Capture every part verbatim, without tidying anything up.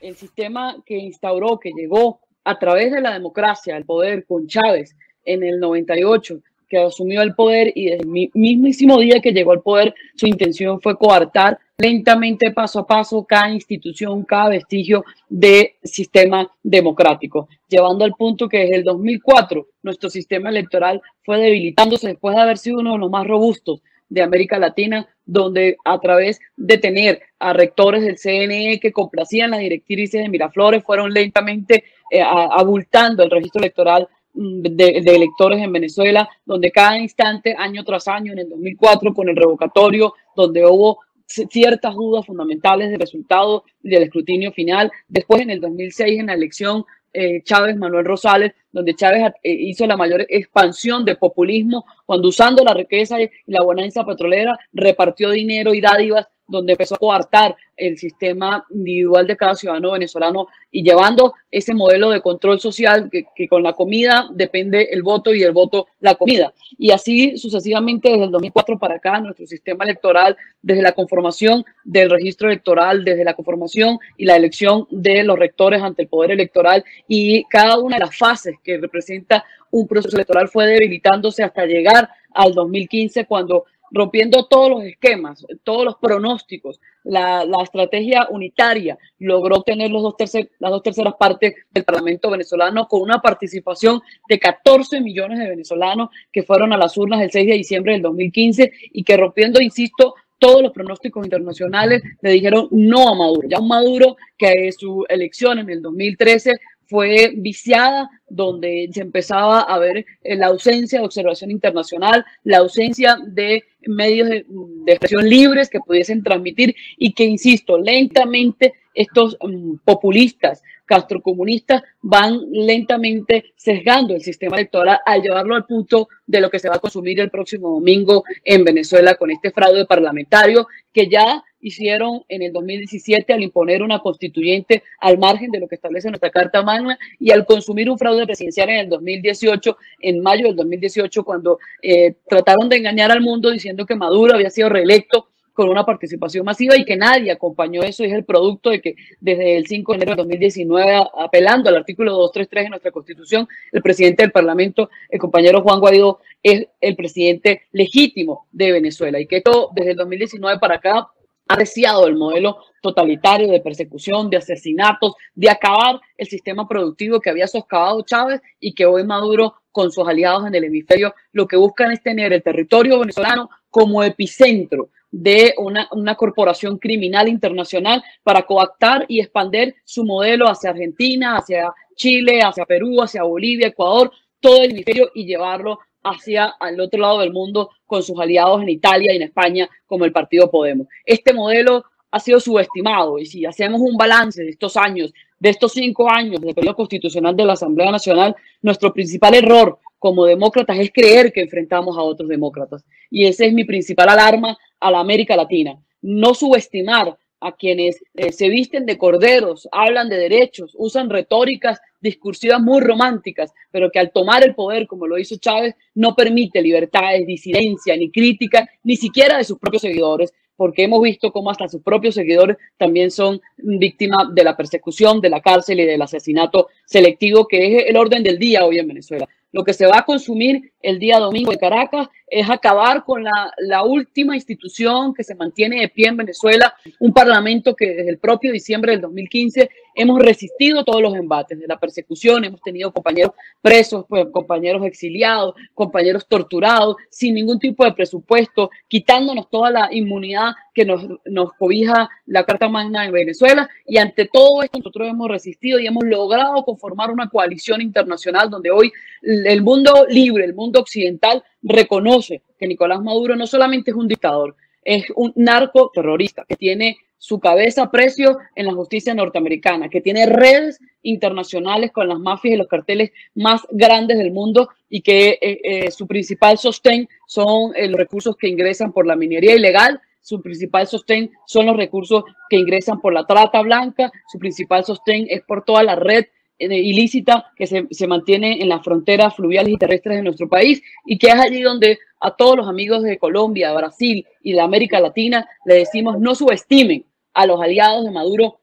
el sistema que instauró, que llegó a través de la democracia al poder con Chávez en el noventa y ocho, que asumió el poder y desde el mismísimo día que llegó al poder, su intención fue coartar lentamente, paso a paso, cada institución, cada vestigio de sistema democrático, llevando al punto que desde el dos mil cuatro nuestro sistema electoral fue debilitándose después de haber sido uno de los más robustos de América Latina, donde a través de tener a rectores del C N E que complacían las directrices de Miraflores, fueron lentamente eh, abultando el registro electoral de, de electores en Venezuela, donde cada instante, año tras año, en el dos mil cuatro con el revocatorio, donde hubo ciertas dudas fundamentales del resultado del escrutinio final, después en el dos mil seis en la elección eh, Chávez-Manuel Rosales, donde Chávez eh, hizo la mayor expansión de populismo, cuando usando la riqueza y la bonanza petrolera repartió dinero y dádivas, donde empezó a coartar el sistema individual de cada ciudadano venezolano y llevando ese modelo de control social que, que con la comida depende el voto y el voto la comida. Y así sucesivamente desde el dos mil cuatro para acá, nuestro sistema electoral, desde la conformación del registro electoral, desde la conformación y la elección de los rectores ante el poder electoral y cada una de las fases que representa un proceso electoral fue debilitándose hasta llegar al dos mil quince, cuando rompiendo todos los esquemas, todos los pronósticos, la, la estrategia unitaria logró obtener los dos tercer, las dos terceras partes del Parlamento venezolano con una participación de catorce millones de venezolanos que fueron a las urnas el seis de diciembre del dos mil quince y que rompiendo, insisto, todos los pronósticos internacionales le dijeron no a Maduro. Ya un Maduro que su elección en el dos mil trece fue viciada, donde se empezaba a ver la ausencia de observación internacional, la ausencia de medios de, de expresión libres que pudiesen transmitir y que, insisto, lentamente estos um, populistas, castrocomunistas, van lentamente sesgando el sistema electoral al llevarlo al punto de lo que se va a consumir el próximo domingo en Venezuela con este fraude parlamentario que ya hicieron en el dos mil diecisiete al imponer una constituyente al margen de lo que establece nuestra Carta Magna y al consumir un fraude presidencial en el dos mil dieciocho, en mayo del dos mil dieciocho, cuando eh, trataron de engañar al mundo diciendo que Maduro había sido reelecto con una participación masiva y que nadie acompañó eso. Y es el producto de que desde el cinco de enero de dos mil diecinueve, apelando al artículo doscientos treinta y tres de nuestra Constitución, el presidente del Parlamento, el compañero Juan Guaidó, es el presidente legítimo de Venezuela y que esto desde el dos mil diecinueve para acá ha deseado el modelo totalitario de persecución, de asesinatos, de acabar el sistema productivo que había socavado Chávez y que hoy Maduro con sus aliados en el hemisferio lo que buscan es tener el territorio venezolano como epicentro de una, una corporación criminal internacional para coactar y expandir su modelo hacia Argentina, hacia Chile, hacia Perú, hacia Bolivia, Ecuador, todo el hemisferio y llevarlo hacia al otro lado del mundo con sus aliados en Italia y en España como el partido Podemos. Este modelo ha sido subestimado y si hacemos un balance de estos años, de estos cinco años del periodo constitucional de la Asamblea Nacional, nuestro principal error como demócratas es creer que enfrentamos a otros demócratas. Y esa es mi principal alarma a la América Latina. No subestimar a quienes eh, se visten de corderos, hablan de derechos, usan retóricas discursivas muy románticas, pero que al tomar el poder, como lo hizo Chávez, no permite libertades, disidencia, ni crítica, ni siquiera de sus propios seguidores, porque hemos visto cómo hasta sus propios seguidores también son víctimas de la persecución, de la cárcel y del asesinato selectivo, que es el orden del día hoy en Venezuela. Lo que se va a consumir el día domingo en Caracas es acabar con la, la última institución que se mantiene de pie en Venezuela, un parlamento que desde el propio diciembre del dos mil quince hemos resistido todos los embates de la persecución, hemos tenido compañeros presos, pues, compañeros exiliados, compañeros torturados, sin ningún tipo de presupuesto, quitándonos toda la inmunidad que nos, nos cobija la Carta Magna en Venezuela, y ante todo esto nosotros hemos resistido y hemos logrado conformar una coalición internacional donde hoy el mundo libre, el mundo occidental reconoce que Nicolás Maduro no solamente es un dictador, es un narcoterrorista que tiene su cabeza a precio en la justicia norteamericana, que tiene redes internacionales con las mafias y los carteles más grandes del mundo y que eh, eh, su principal sostén son eh, los recursos que ingresan por la minería ilegal, su principal sostén son los recursos que ingresan por la trata blanca, su principal sostén es por toda la red eh, ilícita que se, se mantiene en las fronteras fluviales y terrestres de nuestro país y que es allí donde a todos los amigos de Colombia, de Brasil y de América Latina le decimos no subestimen a los aliados de Maduro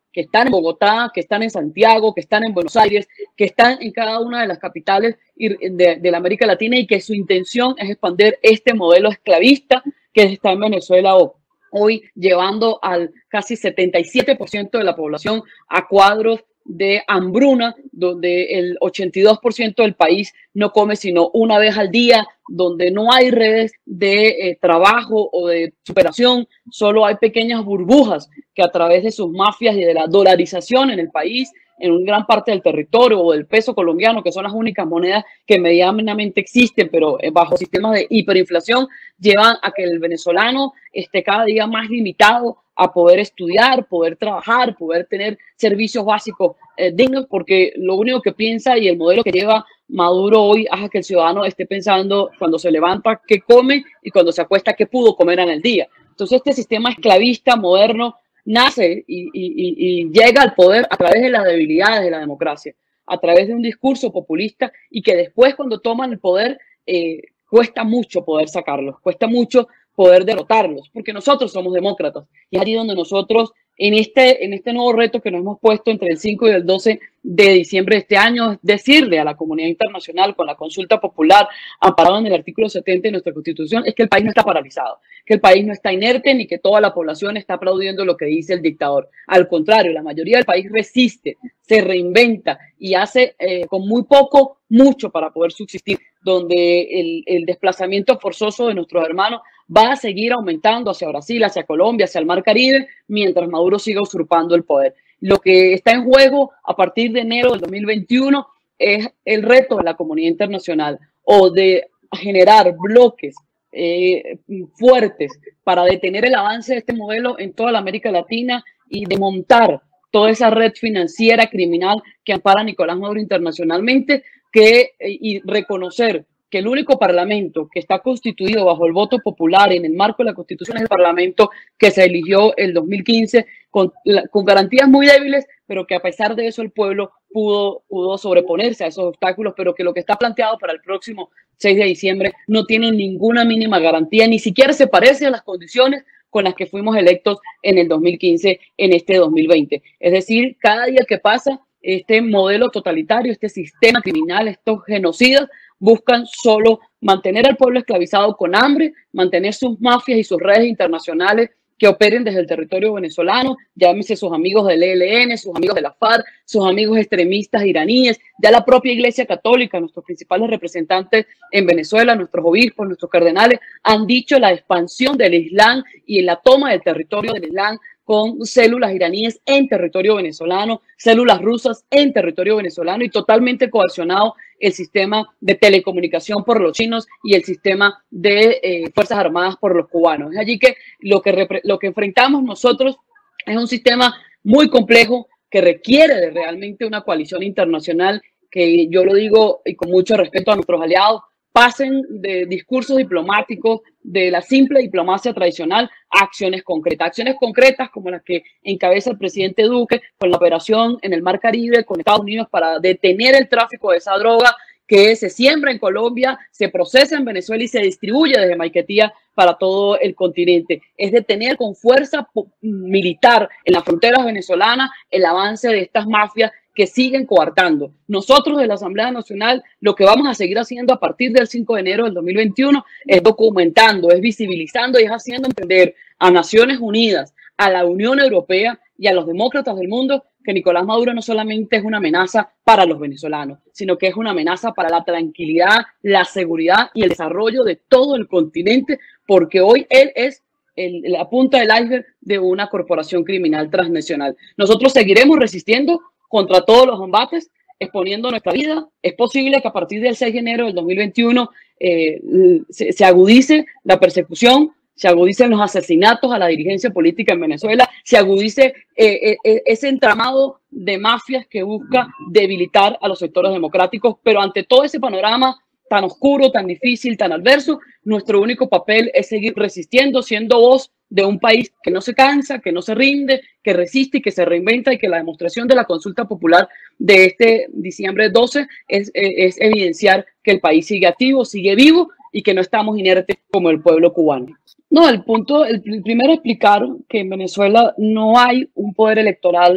que están en Bogotá, que están en Santiago, que están en Buenos Aires, que están en cada una de las capitales de, de la América Latina y que su intención es expandir este modelo esclavista que está en Venezuela hoy. Hoy llevando al casi setenta y siete por ciento de la población a cuadros de hambruna, donde el ochenta y dos por ciento del país no come sino una vez al día, donde no hay redes de eh, trabajo o de superación, solo hay pequeñas burbujas que a través de sus mafias y de la dolarización en el país, en una gran parte del territorio o del peso colombiano, que son las únicas monedas que medianamente existen, pero bajo sistemas de hiperinflación, llevan a que el venezolano esté cada día más limitado a poder estudiar, poder trabajar, poder tener servicios básicos eh, dignos, porque lo único que piensa y el modelo que lleva Maduro hoy hace que el ciudadano esté pensando cuando se levanta qué come y cuando se acuesta qué pudo comer en el día. Entonces este sistema esclavista moderno nace y, y, y, y llega al poder a través de las debilidades de la democracia, a través de un discurso populista y que después cuando toman el poder eh, cuesta mucho poder sacarlos, cuesta mucho poder derrotarlos, porque nosotros somos demócratas y es allí donde nosotros en este, en este nuevo reto que nos hemos puesto entre el cinco y el doce de diciembre de este año, es decirle a la comunidad internacional con la consulta popular amparada en el artículo setenta de nuestra Constitución, es que el país no está paralizado, que el país no está inerte ni que toda la población está aplaudiendo lo que dice el dictador. Al contrario, la mayoría del país resiste, se reinventa y hace eh, con muy poco, mucho para poder subsistir, donde el, el desplazamiento forzoso de nuestros hermanos va a seguir aumentando hacia Brasil, hacia Colombia, hacia el Mar Caribe, mientras Maduro siga usurpando el poder. Lo que está en juego a partir de enero del dos mil veintiuno es el reto de la comunidad internacional o de generar bloques eh, fuertes para detener el avance de este modelo en toda la América Latina y desmontar toda esa red financiera criminal que ampara a Nicolás Maduro internacionalmente, que, y reconocer que el único parlamento que está constituido bajo el voto popular en el marco de la Constitución es el parlamento que se eligió el dos mil quince con, con garantías muy débiles, pero que a pesar de eso el pueblo pudo, pudo sobreponerse a esos obstáculos, pero que lo que está planteado para el próximo seis de diciembre no tiene ninguna mínima garantía, ni siquiera se parece a las condiciones con las que fuimos electos en el dos mil quince, en este dos mil veinte. Es decir, cada día que pasa, este modelo totalitario, este sistema criminal, estos genocidas, buscan solo mantener al pueblo esclavizado con hambre, mantener sus mafias y sus redes internacionales que operen desde el territorio venezolano, llámese sus amigos del E L N, sus amigos de la FARC, sus amigos extremistas iraníes, ya la propia Iglesia Católica, nuestros principales representantes en Venezuela, nuestros obispos, nuestros cardenales, han dicho la expansión del Islam y la toma del territorio del Islam con células iraníes en territorio venezolano, células rusas en territorio venezolano y totalmente coaccionado el sistema de telecomunicación por los chinos y el sistema de eh, Fuerzas Armadas por los cubanos. Es allí que lo que, lo que enfrentamos nosotros es un sistema muy complejo que requiere de realmente una coalición internacional que, yo lo digo y con mucho respeto a nuestros aliados, pasen de discursos diplomáticos, de la simple diplomacia tradicional, a acciones concretas. Acciones concretas como las que encabeza el presidente Duque con la operación en el Mar Caribe con Estados Unidos para detener el tráfico de esa droga que se siembra en Colombia, se procesa en Venezuela y se distribuye desde Maiquetía para todo el continente. Es detener con fuerza militar en las fronteras venezolanas el avance de estas mafias que siguen coartando. Nosotros de la Asamblea Nacional lo que vamos a seguir haciendo a partir del cinco de enero del dos mil veintiuno es documentando, es visibilizando y es haciendo entender a Naciones Unidas, a la Unión Europea y a los demócratas del mundo que Nicolás Maduro no solamente es una amenaza para los venezolanos, sino que es una amenaza para la tranquilidad, la seguridad y el desarrollo de todo el continente, porque hoy él es el, la punta del iceberg de una corporación criminal transnacional. Nosotros seguiremos resistiendo contra todos los embates, exponiendo nuestra vida. Es posible que a partir del seis de enero del dos mil veintiuno eh, se, se agudice la persecución, se agudicen los asesinatos a la dirigencia política en Venezuela, se agudice eh, eh, ese entramado de mafias que busca debilitar a los sectores democráticos, pero ante todo ese panorama tan oscuro, tan difícil, tan adverso, nuestro único papel es seguir resistiendo, siendo voz de un país que no se cansa, que no se rinde, que resiste y que se reinventa, y que la demostración de la consulta popular de este diciembre doce es, es evidenciar que el país sigue activo, sigue vivo y que no estamos inertes como el pueblo cubano. No, el punto, el primero explicar que en Venezuela no hay un poder electoral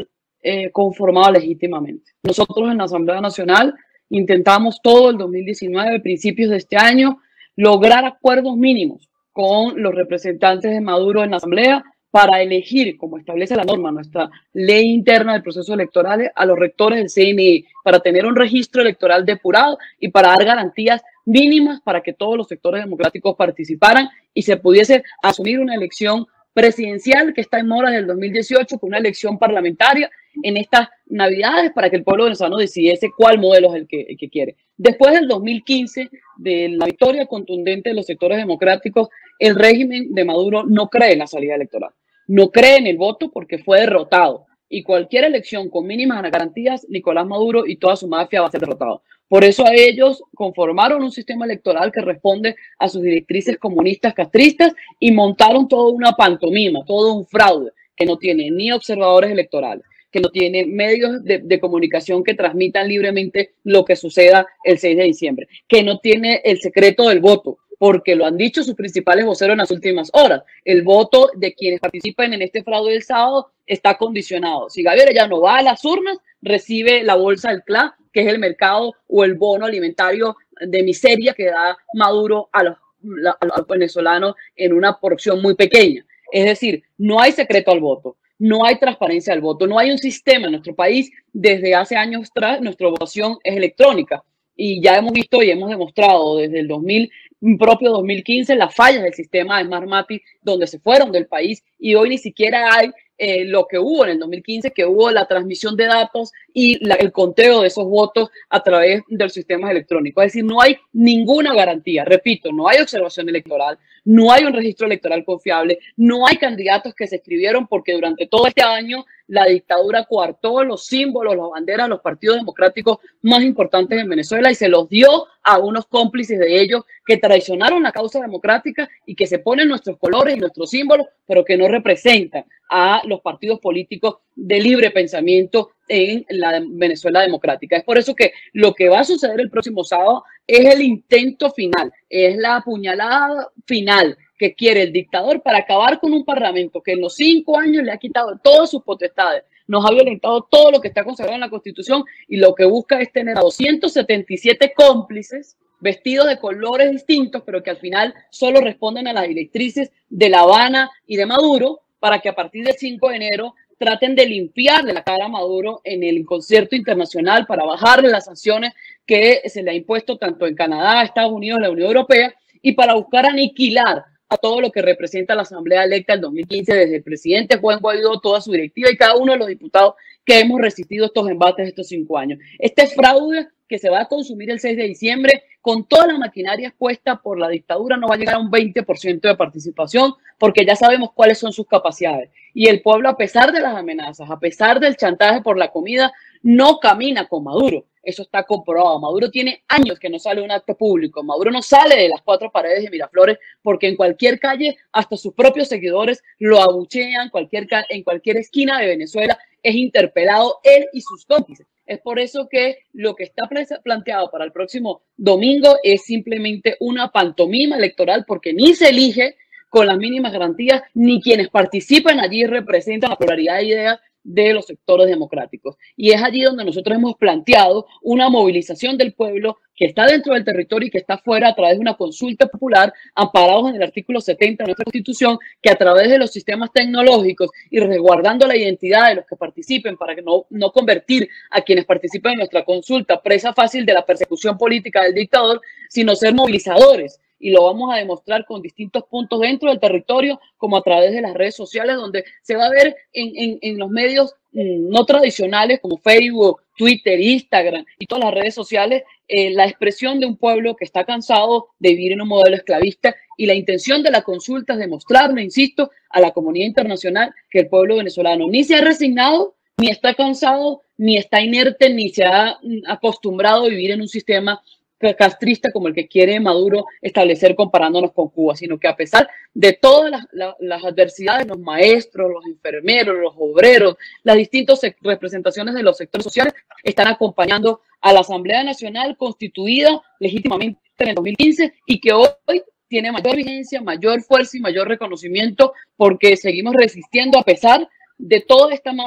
eh, conformado legítimamente. Nosotros en la Asamblea Nacional intentamos todo el dos mil diecinueve, principios de este año, lograr acuerdos mínimos con los representantes de Maduro en la Asamblea para elegir, como establece la norma, nuestra ley interna de procesos electorales, a los rectores del C N E, para tener un registro electoral depurado y para dar garantías mínimas para que todos los sectores democráticos participaran y se pudiese asumir una elección presidencial que está en mora del dos mil dieciocho con una elección parlamentaria en estas navidades para que el pueblo venezolano decidiese cuál modelo es el que, el que quiere. Después del dos mil quince, de la victoria contundente de los sectores democráticos, el régimen de Maduro no cree en la salida electoral, no cree en el voto porque fue derrotado. Y cualquier elección con mínimas garantías, Nicolás Maduro y toda su mafia va a ser derrotado. Por eso a ellos conformaron un sistema electoral que responde a sus directrices comunistas castristas y montaron toda una pantomima, todo un fraude que no tiene ni observadores electorales, que no tiene medios de, de comunicación que transmitan libremente lo que suceda el seis de diciembre, que no tiene el secreto del voto, porque lo han dicho sus principales voceros en las últimas horas. El voto de quienes participan en este fraude del sábado está condicionado. Si Gabriel ya no va a las urnas, recibe la bolsa del C L A, que es el mercado o el bono alimentario de miseria que da Maduro a los, a los venezolanos en una porción muy pequeña. Es decir, no hay secreto al voto, no hay transparencia al voto, no hay un sistema en nuestro país. Desde hace años atrás, nuestra votación es electrónica. Y ya hemos visto y hemos demostrado desde el dos mil, propio dos mil quince, las fallas del sistema de Smartmatic, donde se fueron del país y hoy ni siquiera hay eh, lo que hubo en el dos mil quince, que hubo la transmisión de datos y la, el conteo de esos votos a través de los sistemas electrónicos. Es decir, no hay ninguna garantía. Repito, no hay observación electoral, no hay un registro electoral confiable, no hay candidatos que se escribieron porque durante todo este año la dictadura coartó los símbolos, las banderas de los partidos democráticos más importantes en Venezuela y se los dio a unos cómplices de ellos que traicionaron la causa democrática y que se ponen nuestros colores y nuestros símbolos, pero que no representan a los partidos políticos de libre pensamiento en la Venezuela democrática. Es por eso que lo que va a suceder el próximo sábado es el intento final, es la apuñalada final que quiere el dictador para acabar con un parlamento que en los cinco años le ha quitado todas sus potestades, nos ha violentado todo lo que está consagrado en la Constitución y lo que busca es tener a doscientos setenta y siete cómplices vestidos de colores distintos, pero que al final solo responden a las directrices de La Habana y de Maduro, para que a partir del cinco de enero traten de limpiarle la cara a Maduro en el concierto internacional para bajarle las sanciones que se le ha impuesto tanto en Canadá, Estados Unidos, la Unión Europea, y para buscar aniquilar a todo lo que representa la Asamblea electa del dos mil quince, desde el presidente Juan Guaidó, toda su directiva y cada uno de los diputados que hemos resistido estos embates estos cinco años. Este fraude que se va a consumir el seis de diciembre, con toda la maquinaria expuesta por la dictadura, no va a llegar a un veinte por ciento de participación, porque ya sabemos cuáles son sus capacidades. Y el pueblo, a pesar de las amenazas, a pesar del chantaje por la comida, no camina con Maduro. Eso está comprobado. Maduro tiene años que no sale a un acto público. Maduro no sale de las cuatro paredes de Miraflores porque en cualquier calle, hasta sus propios seguidores lo abuchean, cualquier, en cualquier esquina de Venezuela es interpelado él y sus cómplices. Es por eso que lo que está planteado para el próximo domingo es simplemente una pantomima electoral, porque ni se elige con las mínimas garantías, ni quienes participan allí representan la pluralidad de ideas de los sectores democráticos. Y es allí donde nosotros hemos planteado una movilización del pueblo que está dentro del territorio y que está fuera a través de una consulta popular, amparados en el artículo setenta de nuestra Constitución, que a través de los sistemas tecnológicos y resguardando la identidad de los que participen para que no, no convertir a quienes participan en nuestra consulta presa fácil de la persecución política del dictador, sino ser movilizadores. Y lo vamos a demostrar con distintos puntos dentro del territorio, como a través de las redes sociales, donde se va a ver en, en, en los medios mmm, no tradicionales como Facebook, Twitter, Instagram y todas las redes sociales, eh, la expresión de un pueblo que está cansado de vivir en un modelo esclavista, y la intención de la consulta es demostrarle, insisto, a la comunidad internacional que el pueblo venezolano ni se ha resignado, ni está cansado, ni está inerte, ni se ha mm, acostumbrado a vivir en un sistema castrista como el que quiere Maduro establecer comparándonos con Cuba, sino que a pesar de todas las, las, las adversidades, los maestros, los enfermeros, los obreros, las distintas representaciones de los sectores sociales están acompañando a la Asamblea Nacional constituida legítimamente en el dos mil quince y que hoy tiene mayor vigencia, mayor fuerza y mayor reconocimiento porque seguimos resistiendo a pesar de toda esta mafia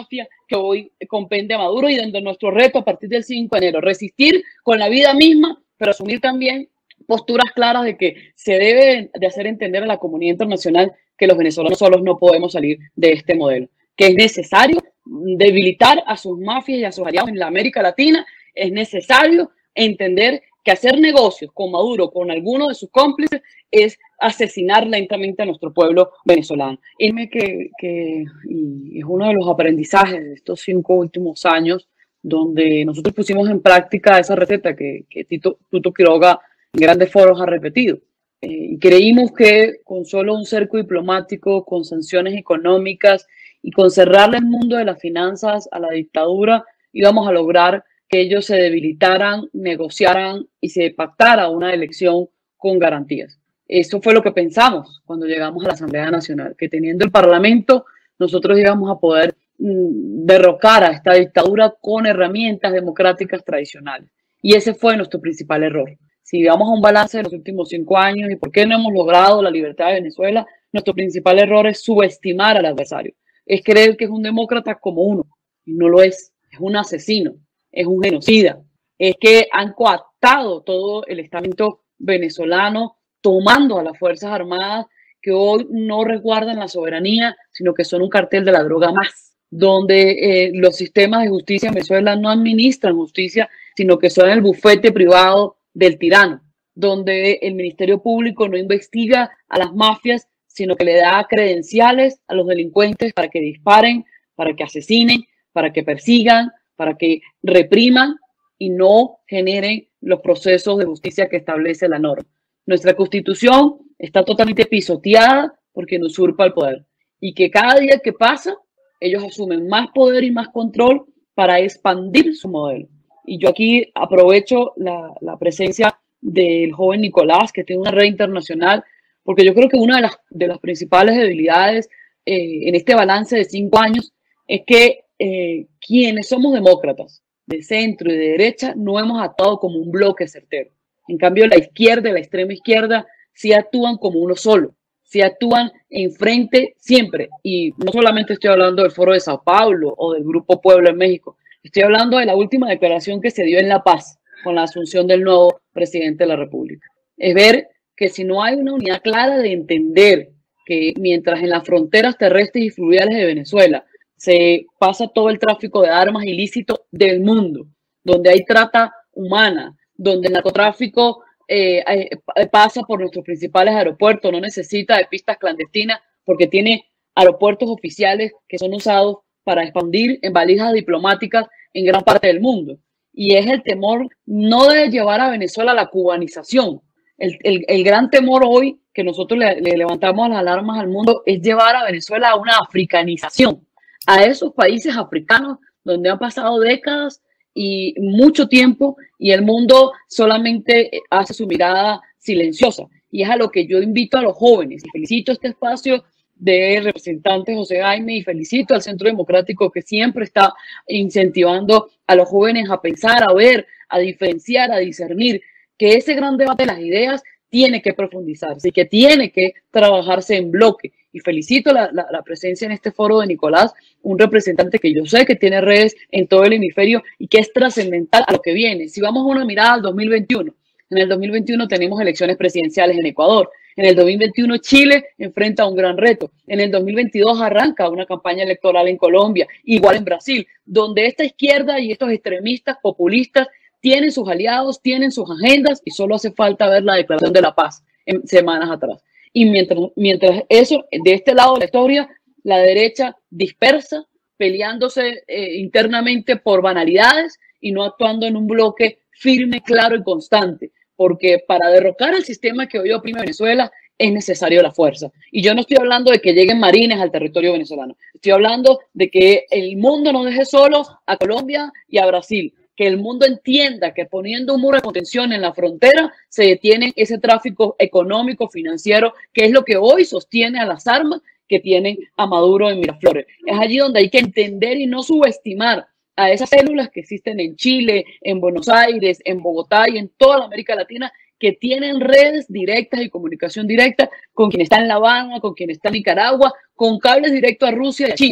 que hoy compende a Maduro y donde nuestro reto a partir del cinco de enero, resistir con la vida misma, pero asumir también posturas claras de que se debe de hacer entender a la comunidad internacional que los venezolanos solos no podemos salir de este modelo, que es necesario debilitar a sus mafias y a sus aliados en la América Latina, es necesario entender que hacer negocios con Maduro, con alguno de sus cómplices, es asesinar lentamente a nuestro pueblo venezolano. Y que, que y es uno de los aprendizajes de estos cinco últimos años, donde nosotros pusimos en práctica esa receta que, que Tito, Tuto Quiroga en grandes foros ha repetido. Eh, y creímos que con solo un cerco diplomático, con sanciones económicas y con cerrarle el mundo de las finanzas a la dictadura, íbamos a lograr que ellos se debilitaran, negociaran y se pactara una elección con garantías. Eso fue lo que pensamos cuando llegamos a la Asamblea Nacional, que teniendo el Parlamento nosotros íbamos a poder mm, derrocar a esta dictadura con herramientas democráticas tradicionales. Y ese fue nuestro principal error. Si vamos a un balance de los últimos cinco años y por qué no hemos logrado la libertad de Venezuela, nuestro principal error es subestimar al adversario. Es creer que es un demócrata como uno, y no lo es. Es un asesino, es un genocida. Es que han coaptado todo el estamento venezolano, tomando a las Fuerzas Armadas que hoy no resguardan la soberanía, sino que son un cartel de la droga más, donde eh, los sistemas de justicia en Venezuela no administran justicia, sino que son el bufete privado del tirano, donde el Ministerio Público no investiga a las mafias, sino que le da credenciales a los delincuentes para que disparen, para que asesinen, para que persigan, para que repriman y no generen los procesos de justicia que establece la norma. Nuestra Constitución está totalmente pisoteada porque nos usurpa el poder y que cada día que pasa ellos asumen más poder y más control para expandir su modelo. Y yo aquí aprovecho la, la presencia del joven Nicolás, que tiene una red internacional, porque yo creo que una de las, de las principales debilidades eh, en este balance de cinco años es que eh, quienes somos demócratas de centro y de derecha no hemos actuado como un bloque certero. En cambio, la izquierda y la extrema izquierda sí actúan como uno solo, sí actúan enfrente siempre. Y no solamente estoy hablando del Foro de Sao Paulo o del Grupo Pueblo en México, estoy hablando de la última declaración que se dio en La Paz con la asunción del nuevo presidente de la República. Es ver que si no hay una unidad clara de entender que mientras en las fronteras terrestres y fluviales de Venezuela se pasa todo el tráfico de armas ilícito del mundo, donde hay trata humana, donde el narcotráfico eh, eh, pasa por nuestros principales aeropuertos, no necesita de pistas clandestinas porque tiene aeropuertos oficiales que son usados para expandir en valijas diplomáticas en gran parte del mundo. Y es el temor no de llevar a Venezuela a la cubanización. El, el, el gran temor hoy que nosotros le, le levantamos las alarmas al mundo es llevar a Venezuela a una africanización, a esos países africanos donde han pasado décadas y mucho tiempo y el mundo solamente hace su mirada silenciosa. Y es a lo que yo invito a los jóvenes. Y felicito este espacio de representante José Jaime y felicito al Centro Democrático que siempre está incentivando a los jóvenes a pensar, a ver, a diferenciar, a discernir que ese gran debate de las ideas tiene que profundizarse y que tiene que trabajarse en bloque. Y felicito la, la, la presencia en este foro de Nicolás, un representante que yo sé que tiene redes en todo el hemisferio y que es trascendental a lo que viene. Si vamos a una mirada al dos mil veintiuno, en el dos mil veintiuno tenemos elecciones presidenciales en Ecuador. En el dos mil veintiuno Chile enfrenta un gran reto. En el dos mil veintidós arranca una campaña electoral en Colombia, igual en Brasil, donde esta izquierda y estos extremistas populistas tienen sus aliados, tienen sus agendas y solo hace falta ver la declaración de la paz en semanas atrás. Y mientras, mientras eso, de este lado de la historia, la derecha dispersa, peleándose eh, internamente por banalidades y no actuando en un bloque firme, claro y constante. Porque para derrocar el sistema que hoy oprime Venezuela es necesario la fuerza. Y yo no estoy hablando de que lleguen marines al territorio venezolano. Estoy hablando de que el mundo no deje solos a Colombia y a Brasil. Que el mundo entienda que poniendo un muro de contención en la frontera se detiene ese tráfico económico, financiero, que es lo que hoy sostiene a las armas que tienen a Maduro en Miraflores. Es allí donde hay que entender y no subestimar a esas células que existen en Chile, en Buenos Aires, en Bogotá y en toda la América Latina, que tienen redes directas y comunicación directa con quien está en La Habana, con quien está en Nicaragua, con cables directos a Rusia y a China.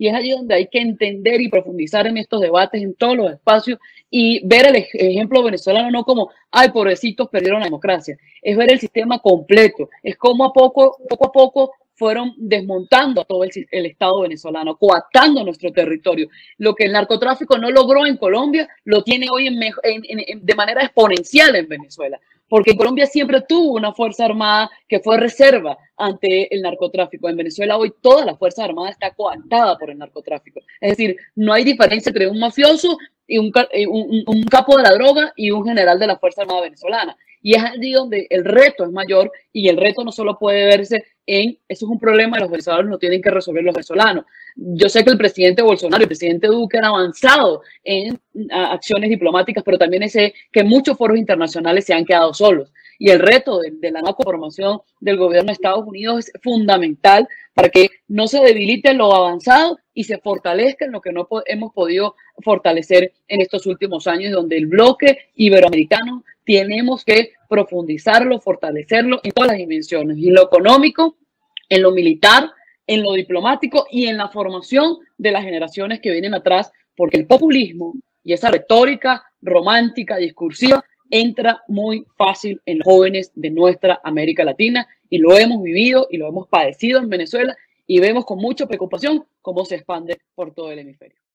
Y es allí donde hay que entender y profundizar en estos debates, en todos los espacios, y ver el ejemplo venezolano no como, ay, pobrecitos, perdieron la democracia. Es ver el sistema completo, es como a poco, poco a poco fueron desmontando a todo el, el Estado venezolano, coartando nuestro territorio. Lo que el narcotráfico no logró en Colombia, lo tiene hoy en, en, en, de manera exponencial en Venezuela, porque Colombia siempre tuvo una fuerza armada que fue reserva ante el narcotráfico. En Venezuela hoy toda la fuerza armada está coartada por el narcotráfico. Es decir, no hay diferencia entre un mafioso y un, un, un capo de la droga y un general de la Fuerza Armada venezolana. Y es allí donde el reto es mayor, y el reto no solo puede verse en, eso es un problema que los venezolanos no tienen que resolver los venezolanos. Yo sé que el presidente Bolsonaro y el presidente Duque han avanzado en a, acciones diplomáticas, pero también sé que muchos foros internacionales se han quedado solos. Y el reto de, de la no conformación del gobierno de Estados Unidos es fundamental para que no se debilite lo avanzado y se fortalezca en lo que no po hemos podido fortalecer en estos últimos años, donde el bloque iberoamericano tenemos que profundizarlo, fortalecerlo en todas las dimensiones, en lo económico, en lo militar, en lo diplomático y en la formación de las generaciones que vienen atrás, porque el populismo y esa retórica romántica, discursiva, entra muy fácil en los jóvenes de nuestra América Latina, y lo hemos vivido y lo hemos padecido en Venezuela, y vemos con mucha preocupación cómo se expande por todo el hemisferio.